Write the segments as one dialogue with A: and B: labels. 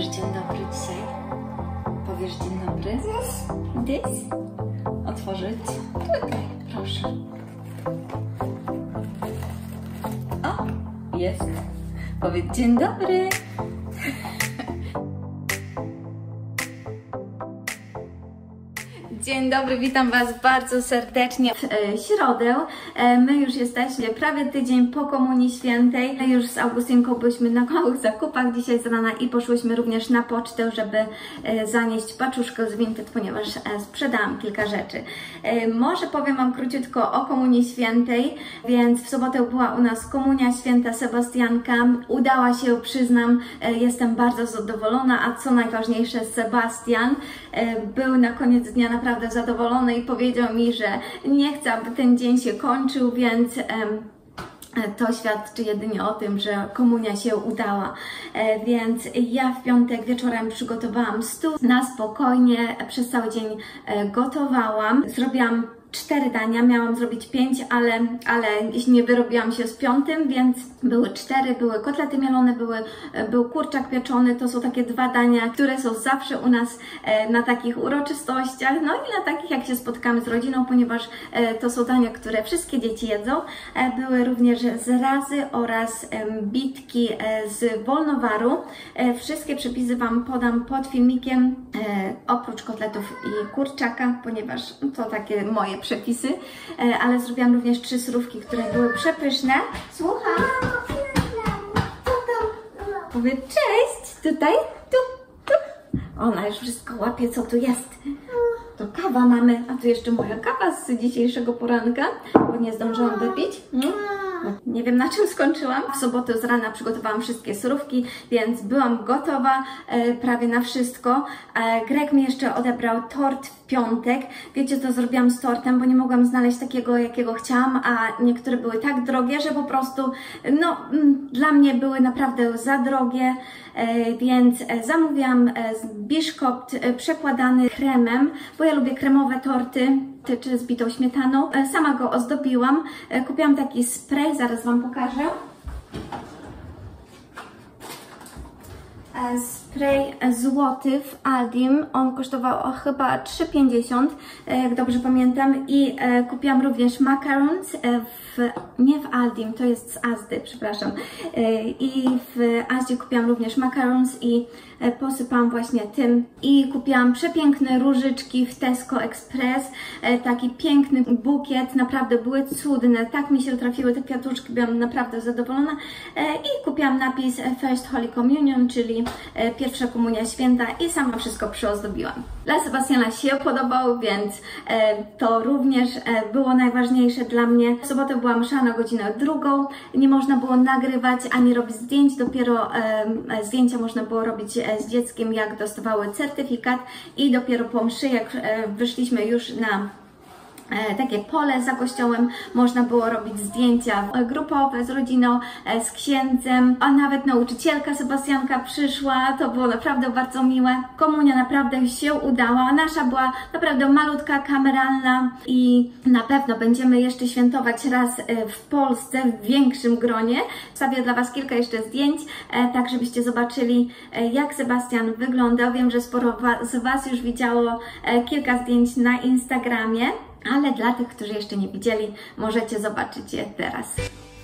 A: powiesz dzień dobry dzisiaj? Powiesz dzień dobry? This? Otworzyć? Tutaj, proszę. O, jest. Powiedz dzień dobry. Dzień dobry, witam Was bardzo serdecznie w środę. My już jesteśmy prawie tydzień po Komunii Świętej. Już z Augustynką byliśmy na małych zakupach dzisiaj z rana i poszłyśmy również na pocztę, żeby zanieść paczuszkę z Vinted, ponieważ sprzedałam kilka rzeczy. Może powiem Wam króciutko o Komunii Świętej, więc w sobotę była u nas Komunia Święta Sebastianka. Udała się, przyznam, jestem bardzo zadowolona, a co najważniejsze, Sebastian był na koniec dnia naprawdę zadowolony i powiedział mi, że nie chce, aby ten dzień się kończył, więc to świadczy jedynie o tym, że komunia się udała. Więc ja w piątek wieczorem przygotowałam stół na spokojnie, przez cały dzień gotowałam. Zrobiłam 4 dania, miałam zrobić 5, ale nie wyrobiłam się z 5, więc były 4, były kotlety mielone, był kurczak pieczony. To są takie 2 dania, które są zawsze u nas na takich uroczystościach, no i na takich, jak się spotkamy z rodziną, ponieważ to są dania, które wszystkie dzieci jedzą. Były również zrazy oraz bitki z wolnowaru. Wszystkie przepisy Wam podam pod filmikiem, oprócz kotletów i kurczaka, ponieważ to takie moje przepisy, ale zrobiłam również 3 surówki, które były przepyszne. Słucham? Co tam? Powiedz cześć! Tutaj? Tu. Ona już wszystko łapie, co tu jest. To kawa mamy, a tu jeszcze moja kawa z dzisiejszego poranka, bo nie zdążyłam wypić. Nie wiem, na czym skończyłam. W sobotę z rana przygotowałam wszystkie surówki, więc byłam gotowa prawie na wszystko. Greg mi jeszcze odebrał tort w piątek. Wiecie, co zrobiłam z tortem, bo nie mogłam znaleźć takiego, jakiego chciałam, a niektóre były tak drogie, że po prostu, no, dla mnie były naprawdę za drogie, więc zamówiłam biszkopt przekładany kremem, bo ja lubię kremowe torty, czy z bitą śmietaną. Sama go ozdobiłam. Kupiłam taki spray, zaraz Wam pokażę. Spray złoty w Aldim. On kosztował chyba 3,50, jak dobrze pamiętam. I kupiłam również macarons nie w Aldim, to jest z Asdy, przepraszam. I w Asdzie kupiłam również macarons i posypałam właśnie tym. I kupiłam przepiękne różyczki w Tesco Express. Taki piękny bukiet, naprawdę były cudne. Tak mi się trafiły te kwiatuszki, byłam naprawdę zadowolona. I kupiłam napis First Holy Communion, czyli pierwsza komunia święta, i sama wszystko przyozdobiłam. Dla Sebastiana się podobał, więc to również było najważniejsze dla mnie. W sobotę była msza na godzinę 2. Nie można było nagrywać ani robić zdjęć, dopiero zdjęcia można było robić z dzieckiem, jak dostawały certyfikat, i dopiero po mszy, jak wyszliśmy już na takie pole za kościołem, można było robić zdjęcia grupowe z rodziną, z księdzem, a nawet nauczycielka Sebastianka przyszła. To było naprawdę bardzo miłe. Komunia naprawdę się udała. Nasza była naprawdę malutka, kameralna i na pewno będziemy jeszcze świętować raz w Polsce w większym gronie. Wstawię dla Was kilka jeszcze zdjęć, tak żebyście zobaczyli, jak Sebastian wyglądał. Wiem, że sporo z Was już widziało kilka zdjęć na Instagramie, ale dla tych, którzy jeszcze nie widzieli, możecie zobaczyć je teraz.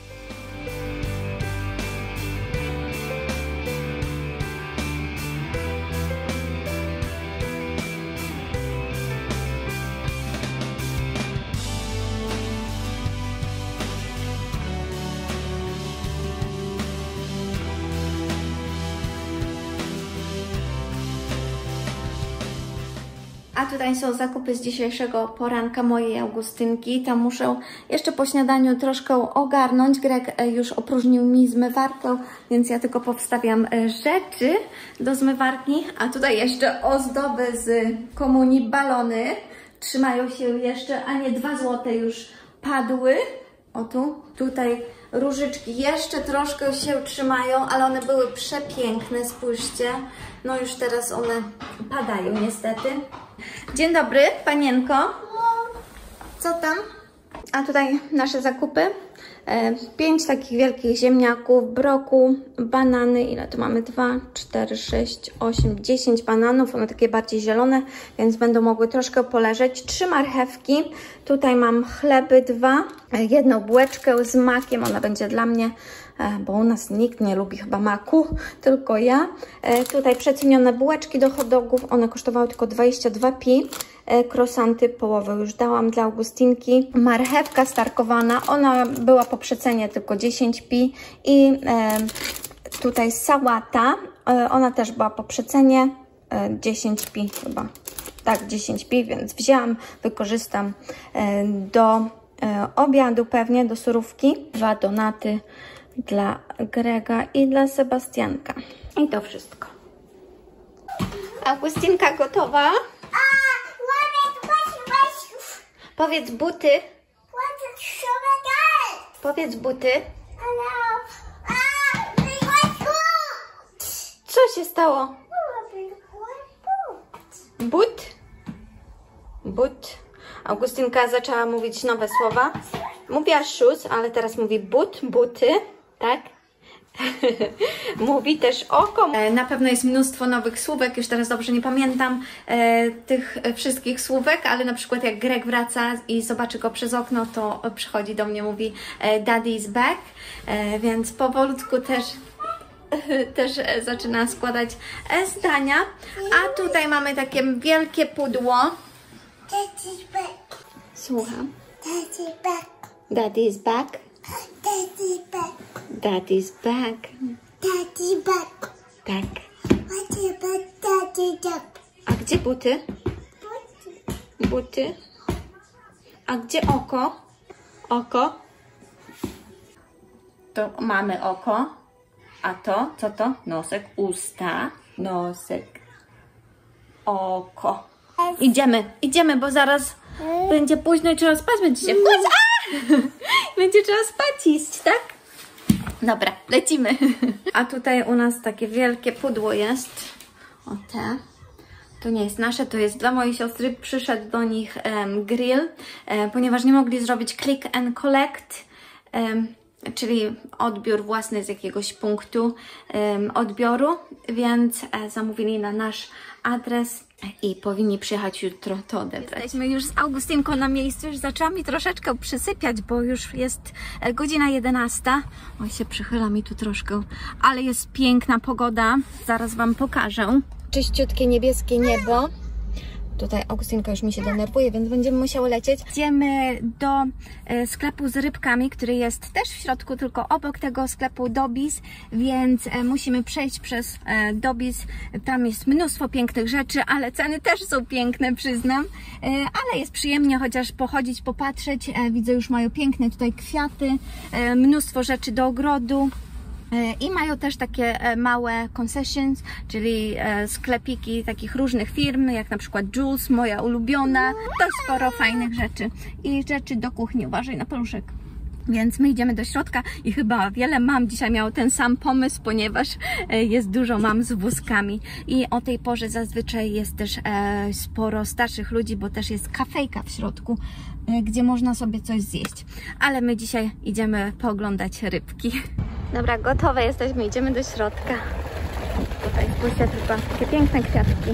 A: A tutaj są zakupy z dzisiejszego poranka mojej Augustynki. Tam muszę jeszcze po śniadaniu troszkę ogarnąć. Greg już opróżnił mi zmywarkę, więc ja tylko powstawiam rzeczy do zmywarki. A tutaj jeszcze ozdoby z komunii, balony. Trzymają się jeszcze, a nie 2 złote już padły. O tu, tutaj różyczki jeszcze troszkę się trzymają, ale one były przepiękne, spójrzcie. No już teraz one padają niestety. Dzień dobry, panienko. Co tam? A tutaj nasze zakupy. 5 takich wielkich ziemniaków, broku, banany, ile tu mamy? 2, 4, 6, 8, 10 bananów, one takie bardziej zielone, więc będą mogły troszkę poleżeć. 3 marchewki, tutaj mam chleby 2, jedną bułeczkę z makiem, ona będzie dla mnie, bo u nas nikt nie lubi chyba maku, tylko ja. Tutaj przecenione bułeczki do hot dogów, one kosztowały tylko 22p. Krosanty połowę już dałam dla Augustinki. Marchewka starkowana, ona była po przecenie tylko 10p. I tutaj sałata, ona też była po przecenie 10p chyba. Tak, 10p, więc wzięłam, wykorzystam do obiadu pewnie, do surówki. 2 donaty dla Grega i dla Sebastianka. I to wszystko. Augustinka gotowa? Powiedz buty. Powiedz buty. Co się stało? But? But. Augustinka zaczęła mówić nowe słowa. Mówiła shoes, ale teraz mówi but, buty, tak? Mówi też oko. Na pewno jest mnóstwo nowych słówek, już teraz dobrze nie pamiętam tych wszystkich słówek, ale na przykład jak Greg wraca i zobaczy go przez okno, to przychodzi do mnie, mówi Daddy is back, więc powolutku też zaczyna składać zdania. A tutaj mamy takie wielkie pudło.
B: Daddy's back.
A: Słucham.
B: Daddy's back.
A: Daddy is back.
B: Daddy's back.
A: Daddy's back.
B: Daddy's back.
A: Tak.
B: What's about daddy's back?
A: A gdzie buty? Buty. A gdzie oko? Oko. To mamy oko. A to? Co to? Nosek, usta. Nosek. Oko. Idziemy, bo zaraz będzie późno i trzeba spać. Będziecie wchodzić. Będzie trzeba spać iść, tak? Dobra, lecimy. A tutaj u nas takie wielkie pudło jest. O te. To nie jest nasze, to jest dla mojej siostry. Przyszedł do nich grill, ponieważ nie mogli zrobić click and collect, czyli odbiór własny z jakiegoś punktu odbioru, więc zamówili na nasz adres i powinni przyjechać jutro to odebrać. Jesteśmy już z Augustinką na miejscu, już zaczęła mi troszeczkę przysypiać, bo już jest godzina 11. Oj, się przychyla mi tu troszkę, ale jest piękna pogoda, zaraz Wam pokażę. Czyściutkie niebieskie niebo. Tutaj Augustinka już mi się denerwuje, więc będziemy musiały lecieć. Idziemy do sklepu z rybkami, który jest też w środku, tylko obok tego sklepu Dobbies, więc musimy przejść przez Dobbies. Tam jest mnóstwo pięknych rzeczy, ale ceny też są piękne, przyznam. Ale jest przyjemnie chociaż pochodzić, popatrzeć. Widzę, już mają piękne tutaj kwiaty, mnóstwo rzeczy do ogrodu. I mają też takie małe concessions, czyli sklepiki takich różnych firm, jak na przykład Jules, moja ulubiona. Dość sporo fajnych rzeczy i rzeczy do kuchni. Uważaj na paluszek. Więc my idziemy do środka i chyba wiele mam dzisiaj miało ten sam pomysł, ponieważ jest dużo mam z wózkami. I o tej porze zazwyczaj jest też sporo starszych ludzi, bo też jest kafejka w środku, gdzie można sobie coś zjeść. Ale my dzisiaj idziemy pooglądać rybki. Dobra, gotowe jesteśmy, idziemy do środka. Tutaj spójrzcie tylko, takie piękne kwiatki.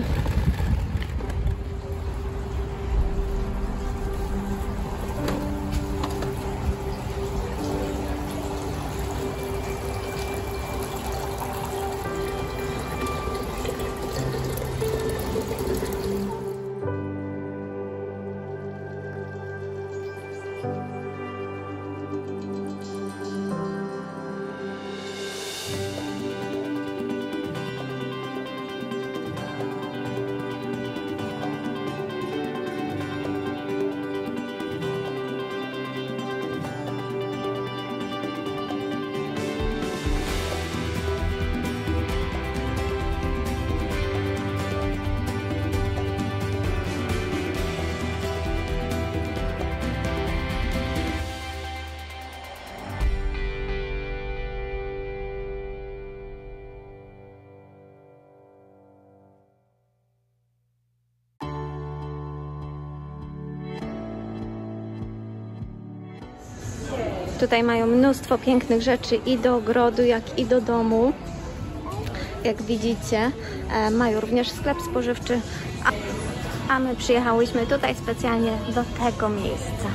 A: Tutaj mają mnóstwo pięknych rzeczy i do ogrodu, jak i do domu. Jak widzicie, mają również sklep spożywczy, a my przyjechałyśmy tutaj specjalnie do tego miejsca.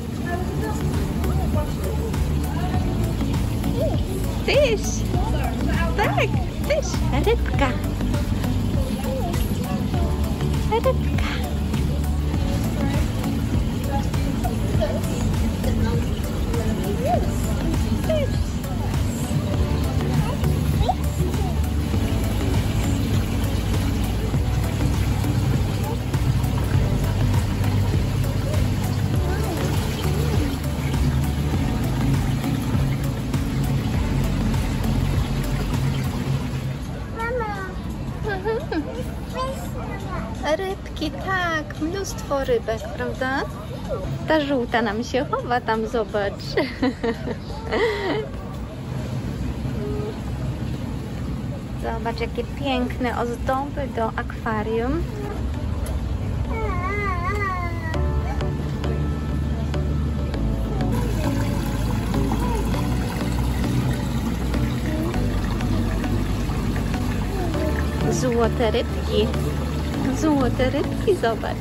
A: Fish! Tak, fish! Rybka! Rybka! Rybki, tak, mnóstwo rybek, prawda? Ta żółta nam się chowa tam, zobacz. Zobacz, jakie piękne ozdoby do akwarium. Złote rybki. Złote rybki, zobacz.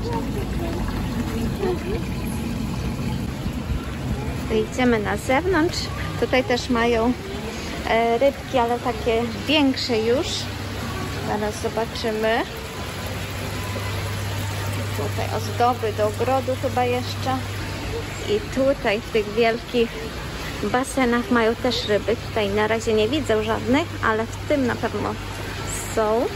A: Idziemy na zewnątrz. Tutaj też mają rybki, ale takie większe już. Zaraz zobaczymy. Tutaj ozdoby do ogrodu chyba jeszcze. I tutaj w tych wielkich basenach mają też ryby. Tutaj na razie nie widzę żadnych, ale w tym na pewno są.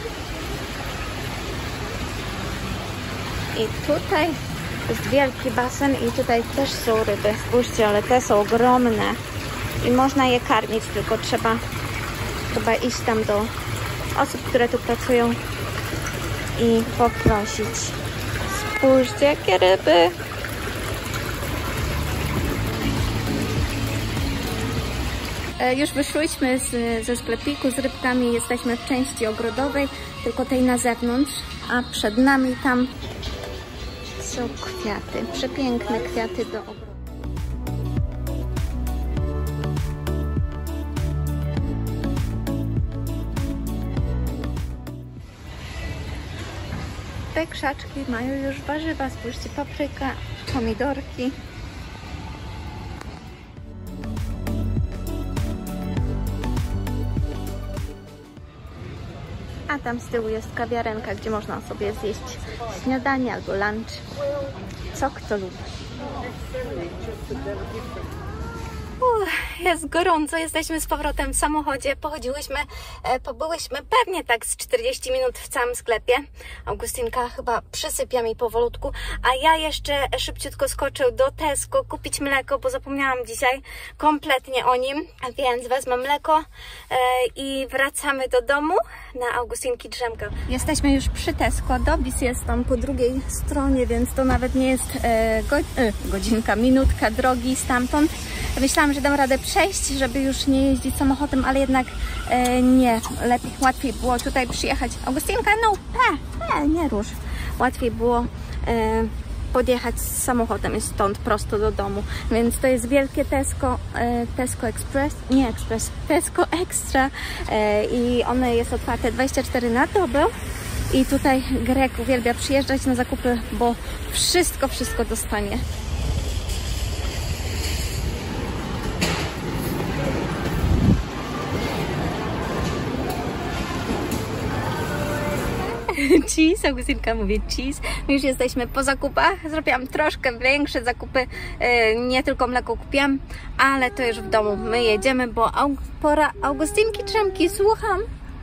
A: I tutaj jest wielki basen i tutaj też są ryby. Spójrzcie, ale te są ogromne. I można je karmić, tylko trzeba chyba iść tam do osób, które tu pracują i poprosić. Spójrzcie, jakie ryby! Już wyszłyśmy ze sklepiku z rybkami. Jesteśmy w części ogrodowej, tylko tej na zewnątrz. A przed nami tam są kwiaty. Przepiękne kwiaty do ogrodu. Te krzaczki mają już warzywa. Spójrzcie, papryka, pomidorki. A tam z tyłu jest kawiarenka, gdzie można sobie zjeść śniadanie albo lunch. Co kto lubi. Jest gorąco, jesteśmy z powrotem w samochodzie. Pobyłyśmy pewnie tak z 40 minut w całym sklepie. Augustynka chyba przysypia mi powolutku, a ja jeszcze szybciutko skoczę do Tesco kupić mleko, bo zapomniałam dzisiaj kompletnie o nim, więc wezmę mleko i wracamy do domu na Augustynki drzemkę. Jesteśmy już przy Tesco, Dobis jest tam po drugiej stronie, więc to nawet nie jest godzinka, minutka drogi stamtąd. Myślałam, że dam radę przejść, żeby już nie jeździć samochodem, ale jednak nie. Łatwiej było tutaj przyjechać. Augustynka, no, nie rusz. Łatwiej było podjechać z samochodem i stąd prosto do domu. Więc to jest wielkie Tesco, Tesco Express, nie Express, Tesco Extra i one jest otwarte 24 na dobę. I tutaj Greg uwielbia przyjeżdżać na zakupy, bo wszystko dostanie. Cheese, Augustynka mówi cheese. My już jesteśmy po zakupach. Zrobiłam troszkę większe zakupy. Nie tylko mleko kupiłam, ale to już w domu. My jedziemy, bo pora Augustynki drzemki. Słucham.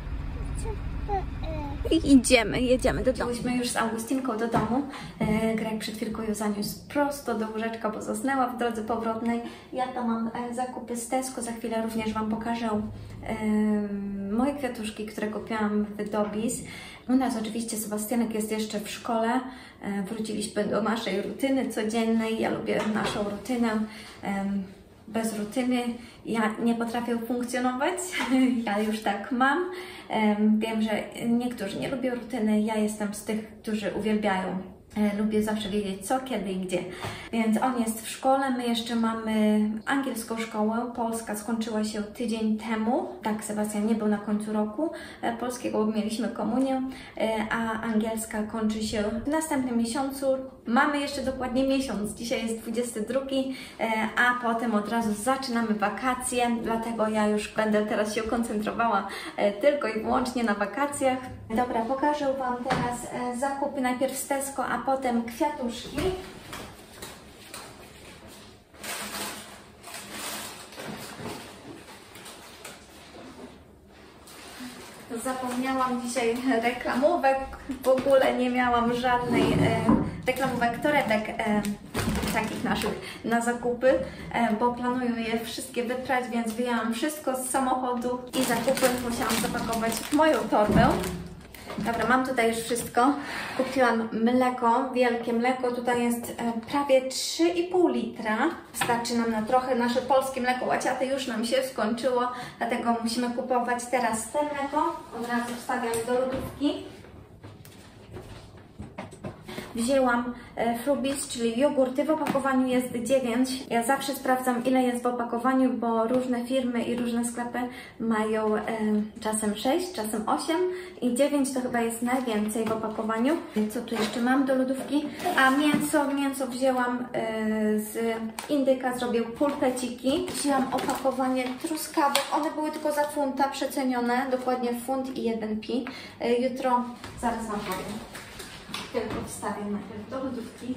A: I jedziemy do domu. Byliśmy już z Augustynką do domu. Greg przed chwilką ją zaniósł prosto do łóżeczka, bo zasnęła w drodze powrotnej. Ja tam mam zakupy z Tesco. Za chwilę również Wam pokażę moje kwiatuszki, które kupiłam w Dobis. U nas oczywiście Sebastianek jest jeszcze w szkole. Wróciliśmy do naszej rutyny codziennej. Ja lubię naszą rutynę. Bez rutyny ja nie potrafię funkcjonować. Ja już tak mam. Wiem, że niektórzy nie lubią rutyny. Ja jestem z tych, którzy uwielbiają Lubię zawsze wiedzieć co, kiedy i gdzie. Więc on jest w szkole, my jeszcze mamy angielską szkołę. Polska skończyła się tydzień temu. Tak, Sebastian nie był na końcu roku polskiego, bo mieliśmy komunię, a angielska kończy się w następnym miesiącu. Mamy jeszcze dokładnie miesiąc. Dzisiaj jest 22, a potem od razu zaczynamy wakacje, dlatego ja już będę teraz się koncentrowała tylko i wyłącznie na wakacjach. Dobra, pokażę Wam teraz zakupy, najpierw z Tesco, a potem kwiatuszki. Zapomniałam dzisiaj reklamówek, w ogóle nie miałam żadnej reklamówek, torebek takich naszych na zakupy, bo planuję je wszystkie wyprać, więc wyjęłam wszystko z samochodu i zakupy musiałam zapakować w moją torbę. Dobra, mam tutaj już wszystko. Kupiłam mleko, wielkie mleko. Tutaj jest prawie 3,5 litra. Starczy nam na trochę. Nasze polskie mleko łaciate już nam się skończyło, dlatego musimy kupować teraz te mleko. Od razu wstawiam do lodówki. Wzięłam Frubis, czyli jogurty. W opakowaniu jest 9. Ja zawsze sprawdzam, ile jest w opakowaniu, bo różne firmy i różne sklepy mają czasem 6, czasem 8 i 9 to chyba jest najwięcej w opakowaniu. Co tu jeszcze mam do lodówki? A mięso wzięłam z Indyka, zrobię pulpeciki. Wzięłam opakowanie truskawek. One były tylko za funta przecenione, dokładnie funt i 1 pi. Jutro, zaraz Wam powiem. Tylko wstawię najpierw do lodówki.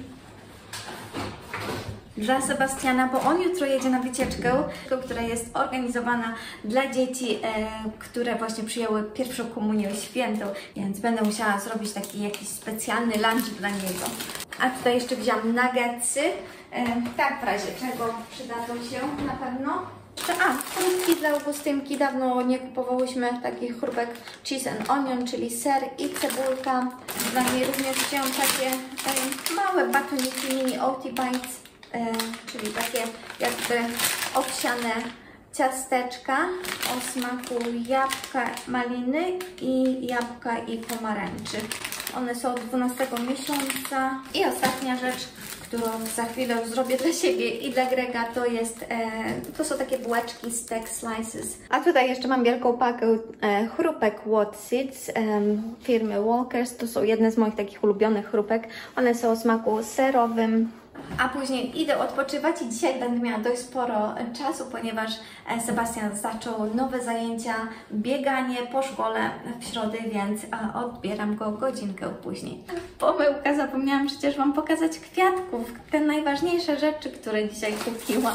A: Dla Sebastiana, bo on jutro jedzie na wycieczkę, która jest organizowana dla dzieci, które właśnie przyjęły pierwszą komunię świętą, więc będę musiała zrobić taki jakiś specjalny lunch dla niego. A tutaj jeszcze wziąłam nuggetsy, tak w razie czego przydadzą się na pewno. Chrupki dla Augustynki. Dawno nie kupowałyśmy takich chrupek cheese and onion, czyli ser i cebulka. Dla niej również wziąłam takie małe batoniki mini Oaty Bites, czyli takie jakby owsiane ciasteczka o smaku jabłka, maliny i jabłka i pomarańczy. One są od 12 miesiąca. I ostatnia rzecz, którą za chwilę zrobię dla siebie i dla Grega, to są takie bułeczki steak slices. A tutaj jeszcze mam wielką pakę chrupek Wotsits firmy Walkers. To są jedne z moich takich ulubionych chrupek. One są o smaku serowym. A później idę odpoczywać i dzisiaj będę miała dość sporo czasu, ponieważ Sebastian zaczął nowe zajęcia, bieganie po szkole w środę, więc odbieram go godzinkę później. Pomyłka, zapomniałam przecież Wam pokazać kwiatków, te najważniejsze rzeczy, które dzisiaj kupiłam.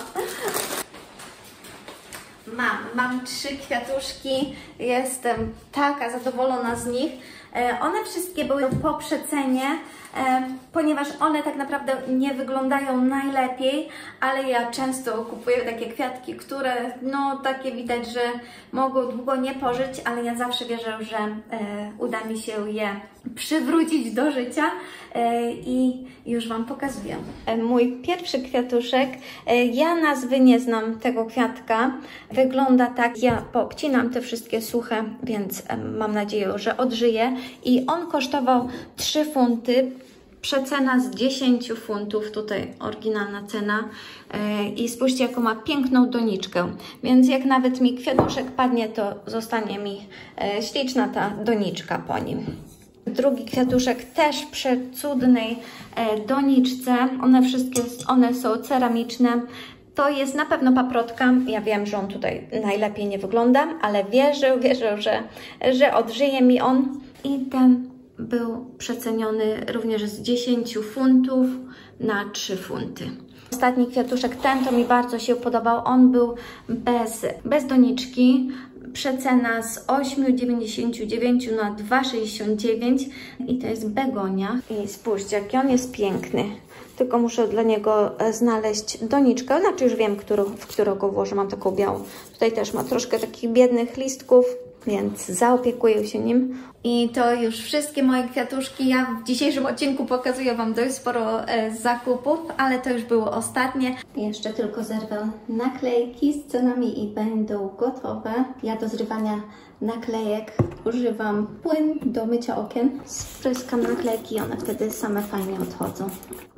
A: Mam 3 kwiatuszki, jestem taka zadowolona z nich. One wszystkie były po przecenie, ponieważ one tak naprawdę nie wyglądają najlepiej, ale ja często kupuję takie kwiatki, które no takie widać, że mogą długo nie pożyć, ale ja zawsze wierzę, że uda mi się je przywrócić do życia i już Wam pokazuję. Mój pierwszy kwiatuszek, ja nazwy nie znam tego kwiatka, wygląda tak, ja poobcinam te wszystkie suche, więc mam nadzieję, że odżyje i on kosztował 3 funty. Przecena z 10 funtów, tutaj oryginalna cena i spójrzcie, jaką ma piękną doniczkę, więc jak nawet mi kwiatuszek padnie, to zostanie mi śliczna ta doniczka po nim. Drugi kwiatuszek też w przecudnej doniczce, one są ceramiczne. To jest na pewno paprotka, ja wiem, że on tutaj najlepiej nie wygląda, ale wierzę, że odżyje mi on i ten był przeceniony również z 10 funtów na 3 funty. Ostatni kwiatuszek, ten to mi bardzo się podobał. On był bez doniczki. Przecena z 8,99 na 2,69 i to jest begonia. I spójrzcie, jaki on jest piękny. Tylko muszę dla niego znaleźć doniczkę. Znaczy już wiem, w którą go włożę. Mam taką białą. Tutaj też ma troszkę takich biednych listków. więc zaopiekuję się nim. I to już wszystkie moje kwiatuszki. Ja w dzisiejszym odcinku pokazuję Wam dość sporo zakupów, ale to już było ostatnie. Jeszcze tylko zerwę naklejki z cenami i będą gotowe. Ja do zrywania naklejek używam płyn do mycia okien. Spryskam naklejki i one wtedy same fajnie odchodzą.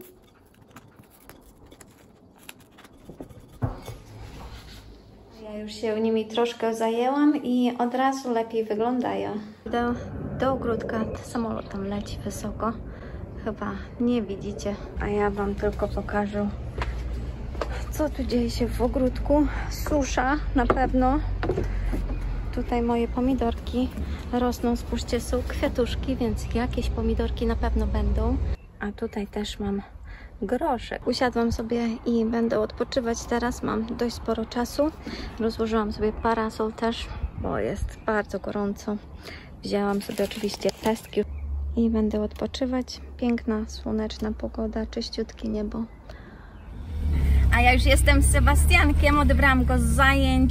A: Ja już się nimi troszkę zajęłam i od razu lepiej wyglądają. Do ogródka samolot tam leci wysoko. Chyba nie widzicie, a ja Wam tylko pokażę, co tu dzieje się w ogródku. Susza na pewno. Tutaj moje pomidorki rosną, spójrzcie, są kwiatuszki, więc jakieś pomidorki na pewno będą. A tutaj też mam groszek. Usiadłam sobie i będę odpoczywać teraz. Mam dość sporo czasu. Rozłożyłam sobie parasol też, bo jest bardzo gorąco. Wzięłam sobie oczywiście pestki i będę odpoczywać. Piękna, słoneczna pogoda, czyściutkie niebo. A ja już jestem z Sebastiankiem. Odebrałam go z zajęć.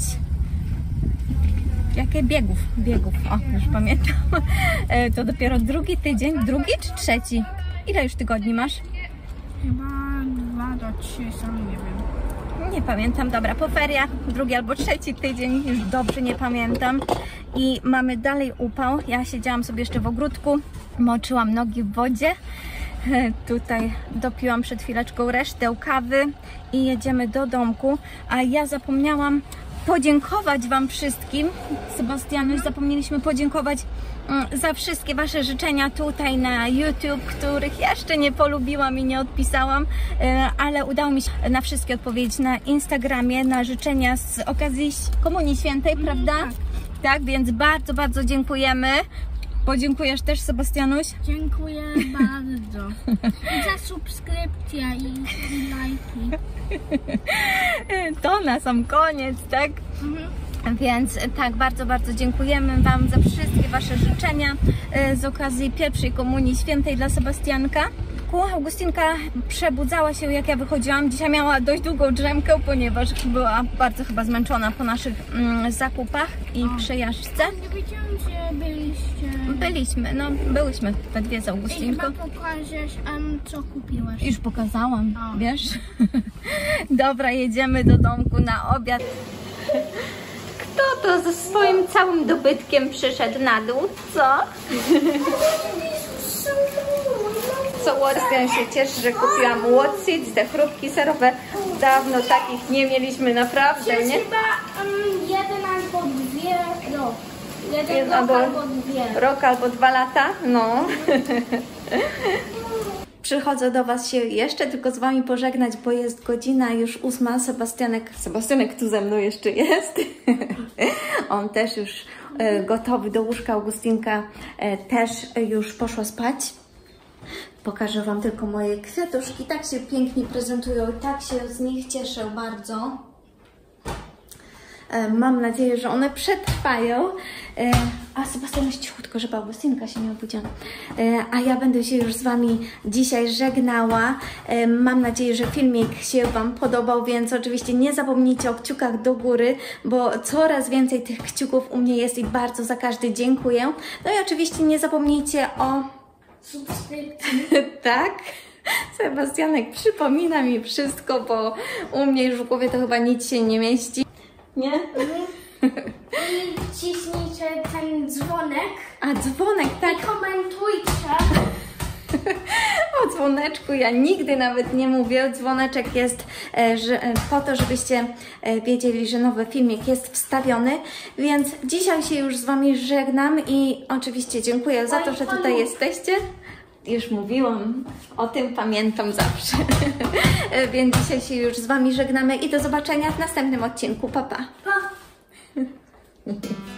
A: Jakie biegów? O, już pamiętam. To dopiero drugi tydzień. Drugi czy trzeci? Ile już tygodni masz?
C: Chyba 2 do 3, sam nie wiem.
A: Nie pamiętam, dobra, po feriach, drugi albo trzeci tydzień, już dobrze nie pamiętam. I mamy dalej upał. Ja siedziałam sobie jeszcze w ogródku, moczyłam nogi w wodzie. Tutaj dopiłam przed chwileczką resztę kawy i jedziemy do domku. A ja zapomniałam podziękować Wam wszystkim. Sebastianuś, zapomnieliśmy podziękować za wszystkie Wasze życzenia tutaj na YouTube, których jeszcze nie polubiłam i nie odpisałam, ale udało mi się na wszystkie odpowiedzieć na Instagramie, na życzenia z okazji Komunii Świętej, prawda? Tak, więc bardzo, bardzo dziękujemy. Podziękujesz też, Sebastianuś?
C: Dziękuję bardzo. I za subskrypcję i lajki.
A: To na sam koniec, tak? Więc tak, bardzo, bardzo dziękujemy Wam za wszystkie Wasze życzenia z okazji pierwszej Komunii Świętej dla Sebastianka. Augustinka przebudzała się, jak ja wychodziłam. Dzisiaj miała dość długą drzemkę, ponieważ była bardzo chyba zmęczona po naszych zakupach i przejażdżce.
C: Nie wiedziałam, że byliście.
A: Byłyśmy we dwie z Augustinką.
C: Chyba pokażesz, co kupiłaś.
A: Już pokazałam, wiesz? Dobra, jedziemy do domku na obiad. Kto to ze swoim całym dobytkiem przyszedł na dół, co? Sebastian się cieszy, że kupiłam What's te chrupki serowe. Dawno takich nie mieliśmy, naprawdę, nie?
C: Chyba jeden albo dwie, jeden rok albo dwie.
A: Rok albo 2 lata, no. Przychodzę do Was się jeszcze tylko z Wami pożegnać, bo jest godzina już 8. Sebastianek tu ze mną jeszcze jest. On też już gotowy do łóżka. Augustinka też już poszła spać. Pokażę Wam tylko moje kwiatuszki. Tak się pięknie prezentują i tak się z nich cieszę bardzo. Mam nadzieję, że one przetrwają. A Sebastian jest cichutko, żeby Augustinka się nie obudziła. A ja będę się już z Wami dzisiaj żegnała. Mam nadzieję, że filmik się Wam podobał, więc oczywiście nie zapomnijcie o kciukach do góry, bo coraz więcej tych kciuków u mnie jest i bardzo za każdy dziękuję. No i oczywiście nie zapomnijcie o
C: subskrypcji.
A: tak? Sebastianek przypomina mi wszystko, bo u mnie już w głowie to chyba nic się nie mieści. Nie?
C: I ciśnijcie ten dzwonek.
A: A dzwonek, tak.
C: I komentujcie.
A: O dzwoneczku ja nigdy nawet nie mówię. Dzwoneczek jest po to, żebyście wiedzieli, że nowy filmik jest wstawiony. Więc dzisiaj się już z Wami żegnam i oczywiście dziękuję za to, że tutaj jesteście. Już mówiłam, o tym pamiętam zawsze. Więc dzisiaj się już z Wami żegnamy i do zobaczenia w następnym odcinku. Pa, pa.
C: Pa.